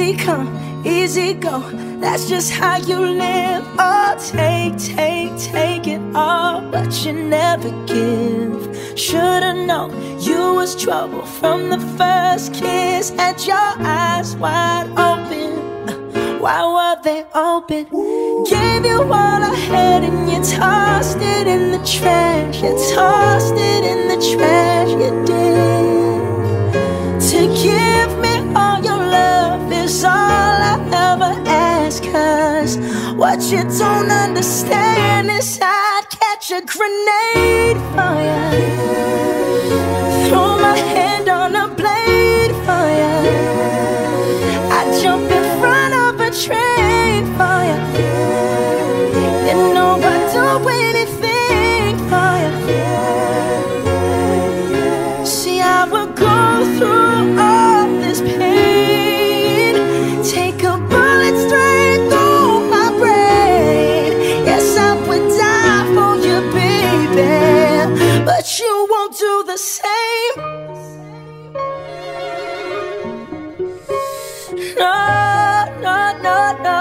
Easy come, easy go, that's just how you live. Oh, take it all, but you never give. Should've known you was trouble from the first kiss. Had your eyes wide open, why were they open? Gave you all I had and you tossed it in the trash. You tossed it in the trash, you did. To give me all your love is all I ever ask. Cause what you don't understand is I'd catch a grenade for you, throw my hand on a blade for you, I'd jump in front of a train for you. You know I'd do anything for you. See, I would go through all this pain, take a bullet straight through my brain. Yes, I would die for you, baby, but you won't do the same. No, no, no, no.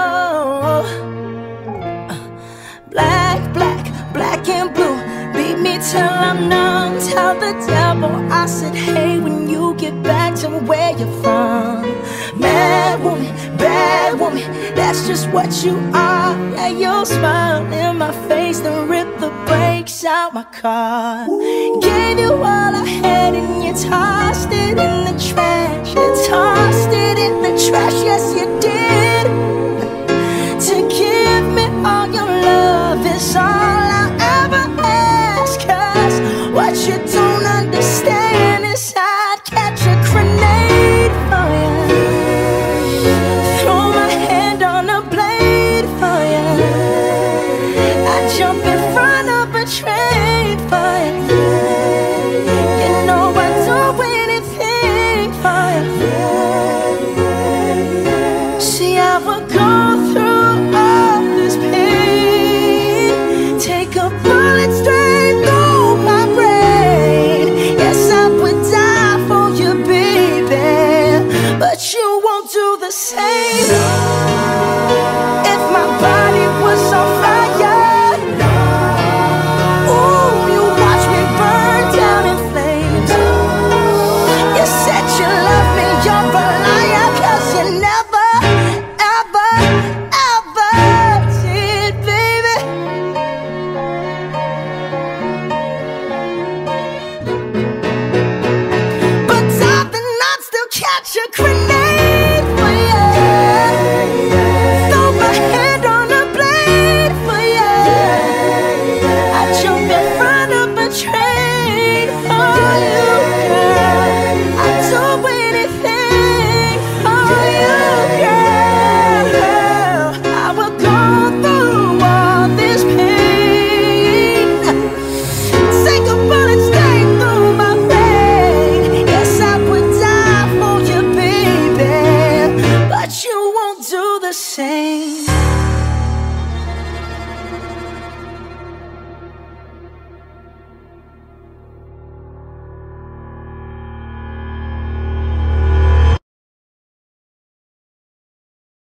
Black and blue, beat me till I'm numb. Tell the devil I said hey when you get back to where you're from. Mad woman, that's just what you are. Yeah, you'll smile in my face, then rip the brakes out my car. Gave you all I had and you tossed it in the trash. You tossed it in the trash, yes you did. To give me all your love is all I ever ask. Cause what you don't understand is I'd catch a grenade for you, throw my hand on a blade for you, I'd jump in front of a train for you. You know I'd do anything for you. See, I would go through all this pain, take a bullet straight through my brain. Yes, I would die for you, baby, but you won't do the same. If my body was on fire, ooh, you watch me burn down in flames. You said you love me, you're a liar, cause you never, ever, ever did, baby. But darling, I'd still catch a grenade.